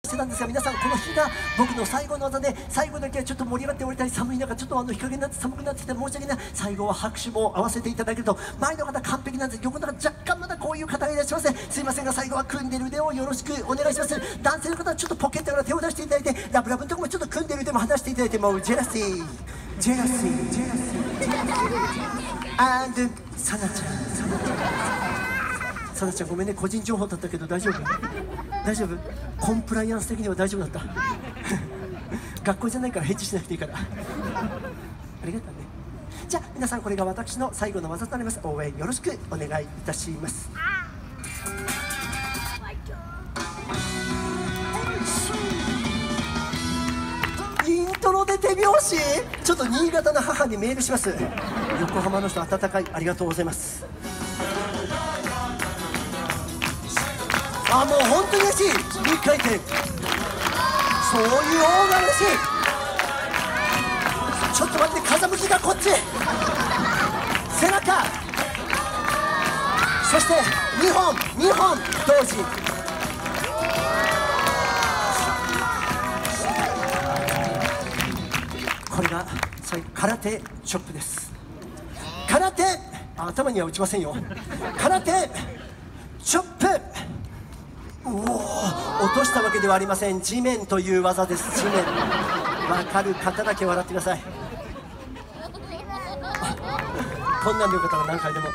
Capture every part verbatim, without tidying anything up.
してたんですが、皆さんこの日が僕の最後の技で、最後だけはちょっと盛り上がっておりたい。寒い中ちょっとあの日陰になって寒くなってきて申し訳ない。最後は拍手も合わせていただけると、前の方完璧なんです。横の方若干まだこういう方がいらっしゃいません。すいませんが、最後は組んでる腕をよろしくお願いします。男性の方はちょっとポケットから手を出していただいて、ラブラブのところもちょっと組んでる腕も離していただいて、もうジェラシージェラシージェラシーアンドサナちゃん、サナちゃん、サナちゃんごめんね、個人情報だったけど大丈夫大丈夫、コンプライアンス的には大丈夫だった学校じゃないから返事しなくていいからありがとうね。じゃあ皆さん、これが私の最後の技となります。応援よろしくお願いいたします。イントロで手拍子、ちょっと新潟の母にメールします。横浜の人温かい、ありがとうございます。あ、もう本当に嬉しい。にかい転、そういう大が嬉しい。ちょっと待って、風向きがこっち、背中、そしてにほんにほん同時。これが最後、空手チョップです。空手、あ、頭には打ちませんよ。空手チョップ、おお、落としたわけではありません。地面という技です。地面、分かる方だけ笑ってください。こんなんでよかったら何回でも。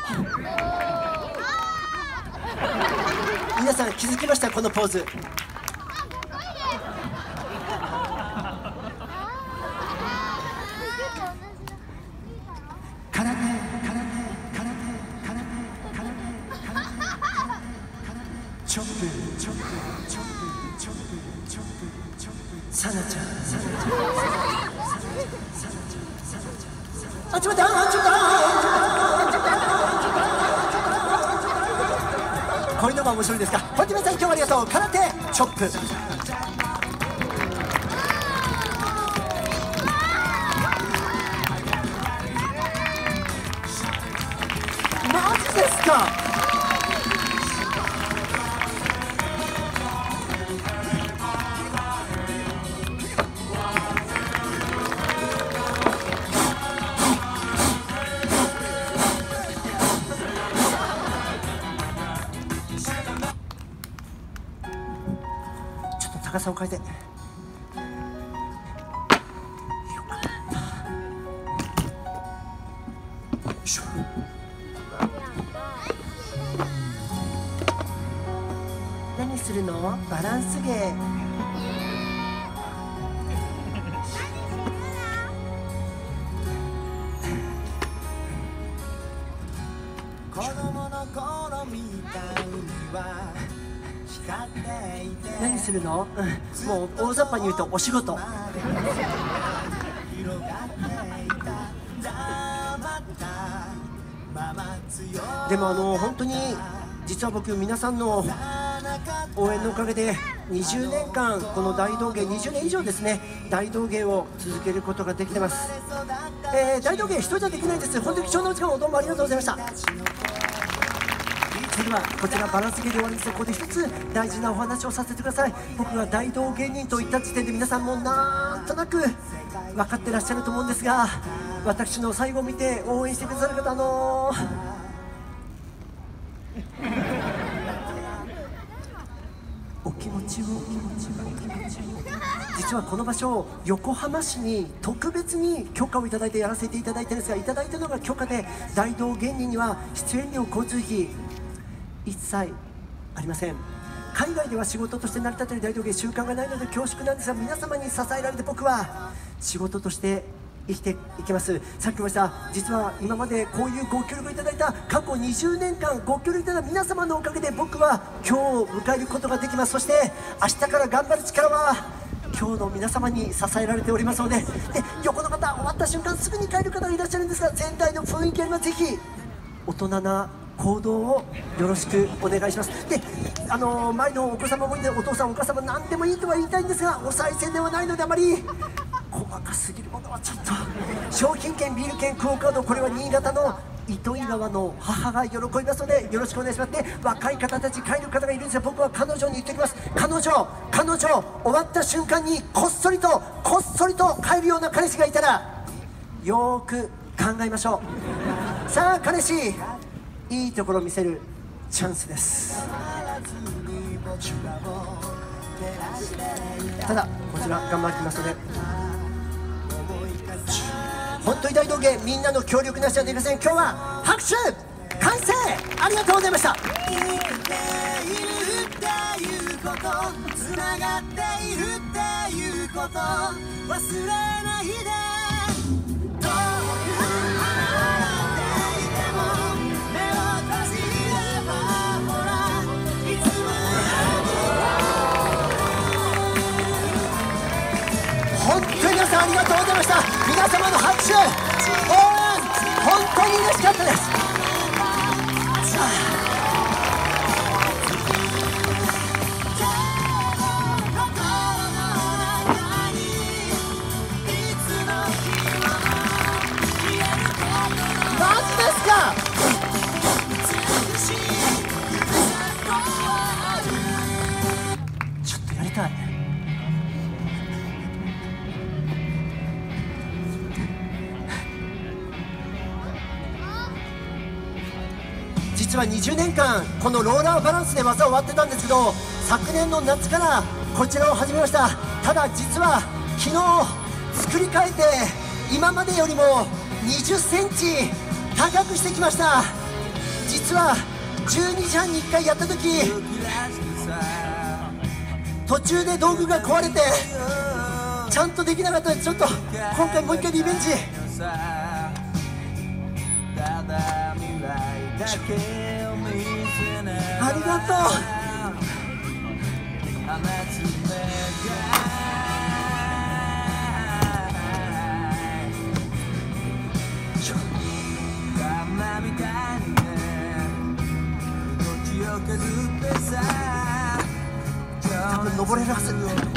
皆さん気づきました？このポーズ。空手、空手、空手、空手、空手、空手、空手、チョップ、チョップ、チョップ、チョップ、チョップ、チョップ、チョップ、サナちゃん、サナちゃん、サナちゃん、サナちゃん、サナちゃん、あ、ちょっと待って、あ、ちょっと、あ、こういうのが面白いですか。本当に皆さん、今日はありがとう。空手チョップ、マジですか。ちょっと高さを変えて。何するの？バランス芸。子供の頃みたいには光っていて。何するの？うん、もう大雑把に言うとお仕事。でもあの本当に実は僕、皆さんの応援のおかげでにじゅうねんかん、この大道芸、にじゅうねん以上ですね、大道芸を続けることができてます。えー、大道芸一人じゃできないんです。本当に貴重なお時間をどうもありがとうございました。次はこちらバランス芸で終わりです。ここで一つ大事なお話をさせてください。僕が大道芸人と言った時点で皆さんもなんとなく分かってらっしゃると思うんですが、私の最後を見て応援してくださる方、あのーお気持ちを、実はこの場所、横浜市に特別に許可をいただいてやらせていただいてるんですが、いただいたのが許可で、大道芸人には出演料、交通費一切ありません。海外では仕事として成り立っている大道芸、習慣がないので恐縮なんですが、皆様に支えられて僕は仕事として生きていきます。さっきも言いました、実は今までこういうご協力いただいた過去にじゅうねんかんご協力いただいた皆様のおかげで僕は今日を迎えることができます。そして明日から頑張る力は今日の皆様に支えられておりますので、で横の方、終わった瞬間すぐに帰る方がいらっしゃるんですが、全体の雰囲気あります。ぜひ大人な行動をよろしくお願いします。で、あのー、前のお子様もいて、お父さんお母様何でもいいとは言いたいんですが、お賽銭ではないのであまり細かすぎるものはちょっと。商品券、ビール券、クオカード、これは新潟の糸魚川の母が喜びますのでよろしくお願いします。で、若い方たち帰る方がいるんですが、僕は彼女に言っておきます。彼女彼女終わった瞬間にこっそりとこっそりと帰るような彼氏がいたらよーく考えましょう。さあ彼氏、いいところを見せるチャンスです。ただこちら頑張ってきますので、本当に大道芸みんなの協力なしではできません。今日は拍手歓声ありがとうございました。つながっているっていうこと忘れないで。遠く離れていても目を閉じればほらいつも本当に皆さんありがとうございました。皆様の拍手応援本当に嬉しかったです。ちょっとやりたい。実はにじゅうねんかんこのローラーバランスで技を割ってたんですけど、昨年の夏からこちらを始めました。ただ実は昨日作り変えて今までよりもにじゅっセンチ高くしてきました。実はじゅうにじはんにいっかいやった時途中で道具が壊れてちゃんとできなかったので、ちょっと今回もう一回リベンジ。ありがとう。多分登れるはず。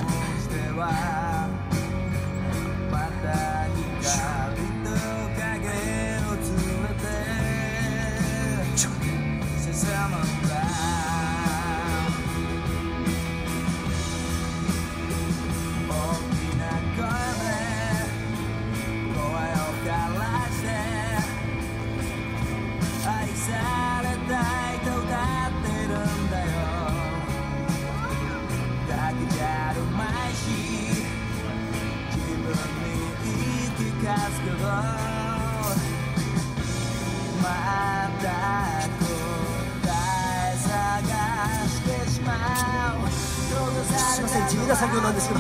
すいません、地味な作業なんですけど。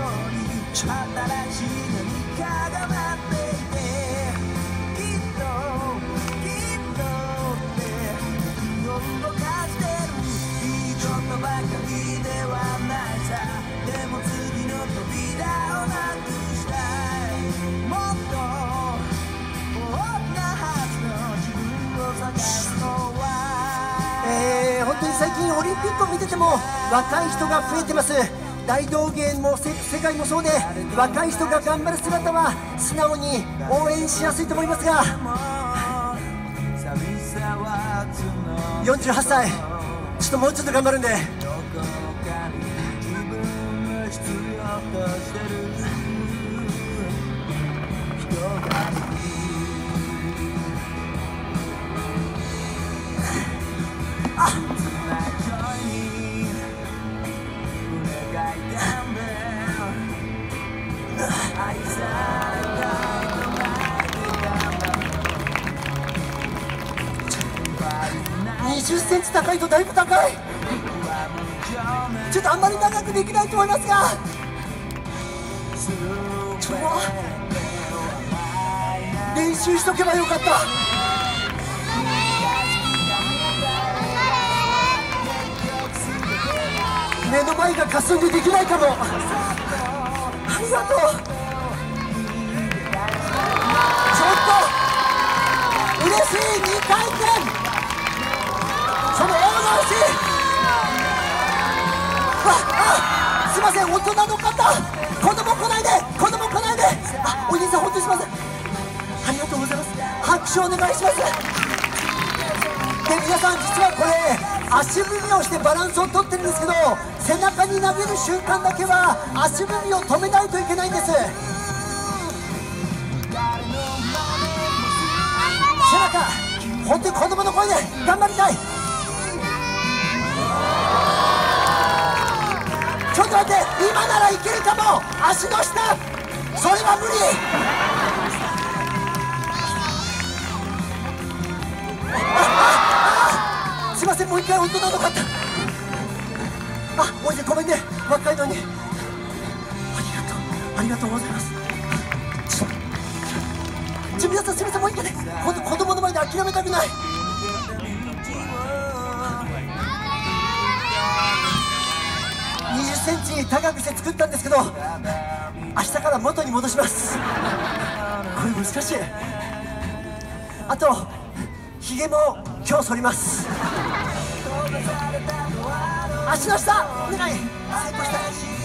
えー、本当に最近オリンピックを見てても若い人が増えてます。大道芸も世界もそうで、若い人が頑張る姿は素直に応援しやすいと思いますが、よんじゅうはっさいちょっともうちょっと頑張るんで。にじゅっセンチ高いとだいぶ高い。ちょっとあんまり長くできないと思いますが、ちょ練習しとけばよかった。目の前が霞んでできないかも。ありがとう。ちょっと嬉しい。にかい転その大直し。あ、すいません、大人の方、子供来ないで、子供来ないで。あ、お兄さん本当にすいません。ありがとうございます。拍手お願いします。で皆さん、実はこれ足踏みをしてバランスをとってるんですけど、背中に投げる瞬間だけは足踏みを止めないといけないんです。背中本当に子供の声で頑張りたい。ちょっと待って、今ならいけるかも。足の下、それは無理。あああすいません、もう一回大人の方。あ、おいで、ごめんね、若いのに。ありがとうありがとうございます。ちょ皆さん、すみません、もう一回ね、ほんと子供の前で諦めたくない。にじゅっセンチ高くして作ったんですけど、明日から元に戻します。これ難しい。あとひげも今日剃ります。足の下お願い。成功したい。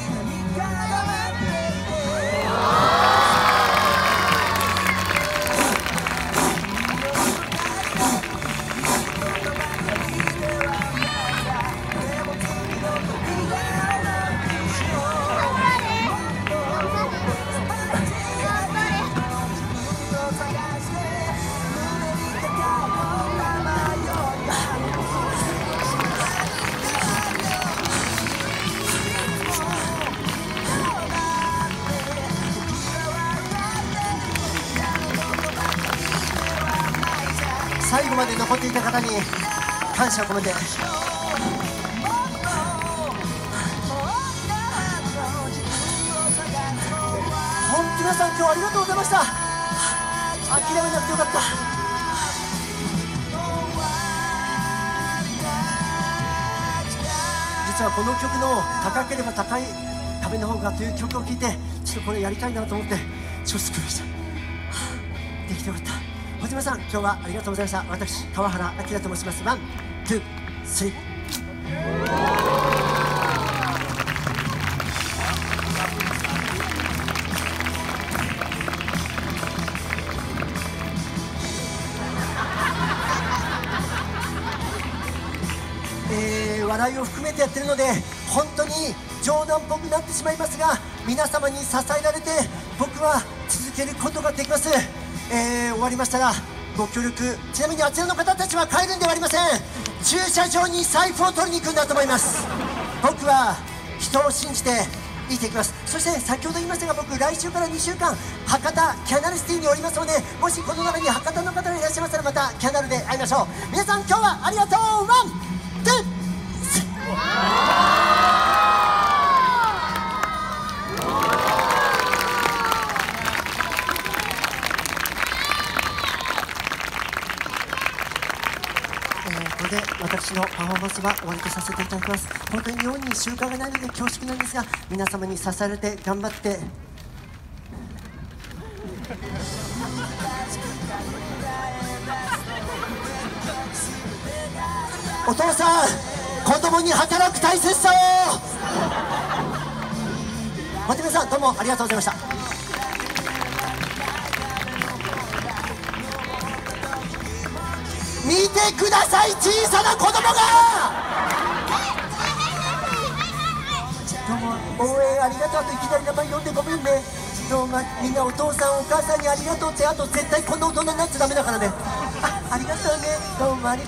最後まで残っていた方に感謝を込めて。本当皆さん、今日はありがとうございました。諦めなくてよかった。実はこの曲の高ければ高い壁の方がという曲を聴いて、ちょっとこれやりたいなと思ってちょっと作りました。できてよかった。小島さん、今日はありがとうございました。私、川原明と申します。ワン、ツー、スリー。えー、笑いを含めてやってるので本当に冗談っぽくなってしまいますが、皆様に支えられて僕は続けることができます。えー、終わりましたらご協力。ちなみにあちらの方たちは帰るんではありません。駐車場に財布を取りに行くんだと思います。僕は人を信じて生きていきます。そして先ほど言いましたが、僕来週からにしゅうかん博多キャナルシティにおりますので、もしこの中に博多の方がいらっしゃいましたらまたキャナルで会いましょう。皆さん、今日はありがとう。ワン、ツー、スリー。これで私のパフォーマンスは終わりとさせていただきます。本当に日本に習慣がないので恐縮なんですが、皆様に支えられて頑張って。お父さん、子供に働く大切さを。本当に皆さん、どうもありがとうございました。見てください、小さな子供が。どうも応援ありがとうといきなり名前呼んでごめんね。どうもみんなお父さんお母さんにありがとうって、あと絶対この大人になっちゃダメだからね。あ、ありがとうね、どうもありがとう。